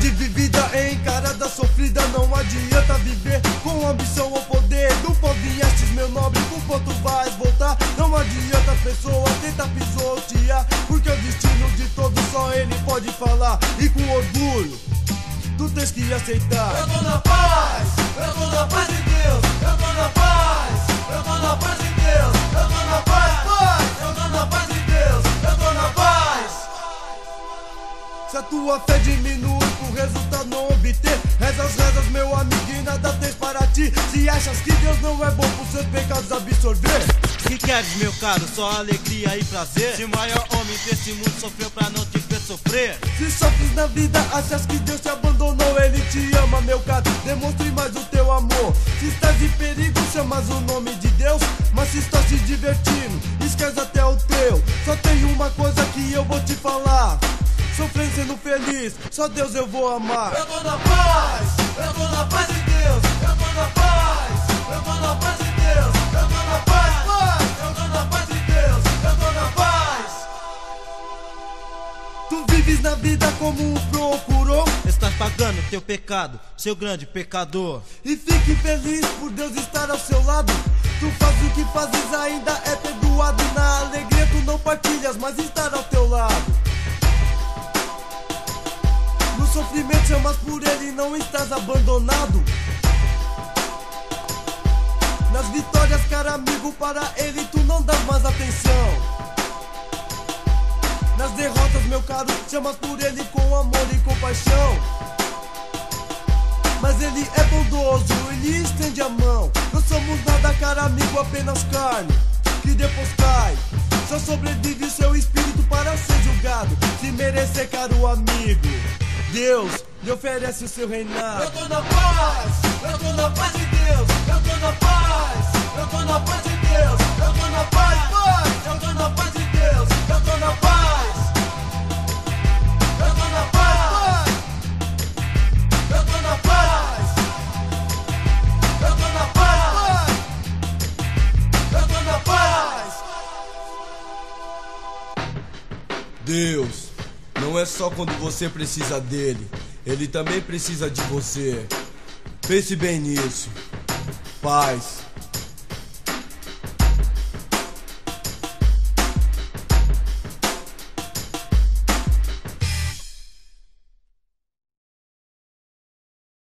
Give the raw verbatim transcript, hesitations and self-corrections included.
de vivida é encarada, sofrida. Não adianta viver com ambição ou poder. Do pó viestes, meu nobre, com quanto vais voltar? Não adianta a pessoa tentar pisotear, porque o destino de todos só ele pode falar. E com orgulho tu tens que aceitar. Eu tô na paz, eu tô na paz de Deus. Eu tô na paz, eu tô na paz de Deus. Eu tô na paz, paz, eu tô na paz de Deus. Eu tô na paz. Se a tua fé diminui por resultado não obter, rezas, rezas, meu amigo, e nada tens para ti. Se achas que Deus não é bom por seus pecados absorver, que queres, meu caro? Só alegria e prazer. Se o maior homem desse mundo sofreu pra não te ver sofrer. se sofres na vida, achas que Deus te abandonou. Ele te ama, meu caro, demonstre mais o teu amor. Se estás em perigo, chamas o nome de Deus. Mas se estás te divertindo, esquece até o teu. Só tem uma coisa que eu vou te falar: sofrendo sendo feliz, só Deus eu vou amar. Eu tô na paz, eu tô na paz de Deus. Eu tô na paz, eu tô na paz de Deus. Eu tô na paz, paz, eu tô na paz de Deus. Eu tô na paz. Tu vives na vida como um procurou, Estás pagando teu pecado, seu grande pecador. e fique feliz por Deus estar ao seu lado. Tu fazes o que fazes, ainda é perdoado. Na alegria tu não partilhas, mas estar ao teu lado. No sofrimento chamas por ele, não estás abandonado. Nas vitórias, cara amigo, para ele tu não dás mais atenção. Nas derrotas, meu caro, chamas por ele com amor e compaixão. Mas ele é bondoso, ele estende a mão. Não somos nada, cara amigo, apenas carne que depois cai. Só sobrevive seu espírito para ser julgado. Se merecer, caro amigo, Deus lhe oferece o seu reinado. Eu tô na paz, eu tô na paz de Deus. Eu tô na paz, eu tô na paz de Deus. Eu tô na paz, paz, eu tô na paz de Deus. Eu tô na paz, eu tô na paz, eu tô na paz, eu tô na paz, eu tô na paz. Deus não é só quando você precisa dele, ele também precisa de você. Pense bem nisso. Paz.